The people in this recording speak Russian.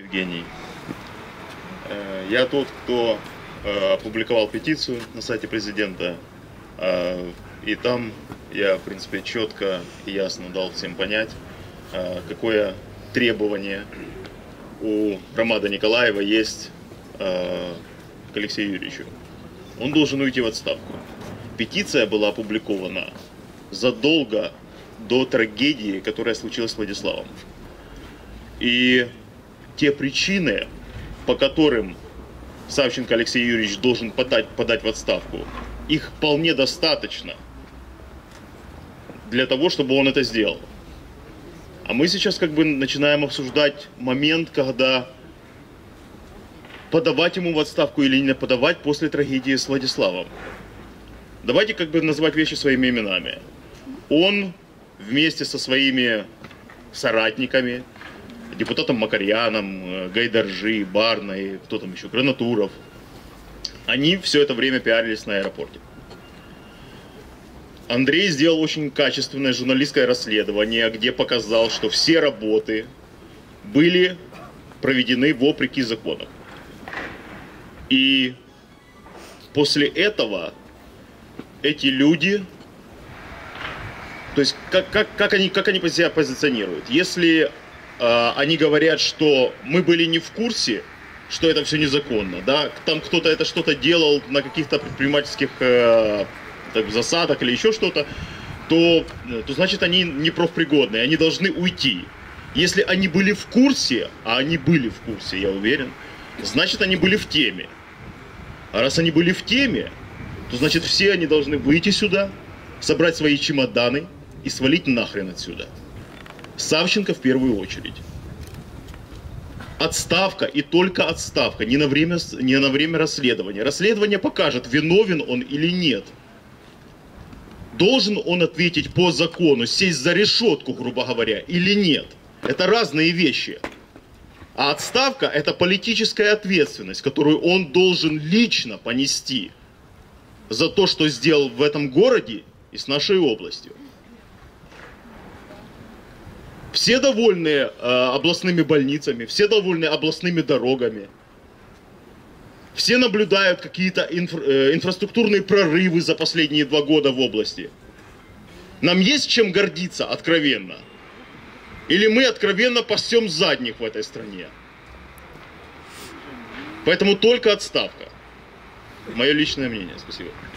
Евгений. Я тот, кто опубликовал петицию на сайте президента. И там я, в принципе, четко и ясно дал всем понять, какое требование у Ромада Николаева есть к Алексею Юрьевичу. Он должен уйти в отставку. Петиция была опубликована задолго до трагедии, которая случилась с Владиславом. И те причины, по которым Савченко Алексей Юрьевич должен подать в отставку, их вполне достаточно для того, чтобы он это сделал. А мы сейчас как бы начинаем обсуждать момент, когда подавать ему в отставку или не подавать после трагедии с Владиславом. Давайте как бы назвать вещи своими именами. Он вместе со своими соратниками, депутатом Макарьяном, Гайдаржи, Барной, кто там еще, Гранатуров, они все это время пиарились на аэропорте. Андрей сделал очень качественное журналистское расследование, где показал, что все работы были проведены вопреки законам. И после этого эти люди, то есть как они себя позиционируют? Если они говорят, что мы были не в курсе, что это все незаконно, да, там кто-то это что-то делал на каких-то предпринимательских засадах или еще что-то, то значит они не профпригодные, они должны уйти. Если они были в курсе, а они были в курсе, я уверен, значит они были в теме. А раз они были в теме, то значит все они должны выйти сюда, собрать свои чемоданы и свалить нахрен отсюда. Савченко в первую очередь. Отставка и только отставка, не на время расследования. Расследование покажет, виновен он или нет. Должен он ответить по закону, сесть за решетку, грубо говоря, или нет. Это разные вещи. А отставка – это политическая ответственность, которую он должен лично понести за то, что сделал в этом городе и с нашей областью. Все довольны областными больницами, все довольны областными дорогами. Все наблюдают какие-то инфраструктурные прорывы за последние 2 года в области. Нам есть чем гордиться откровенно? Или мы откровенно пасем задних в этой стране? Поэтому только отставка. Мое личное мнение. Спасибо.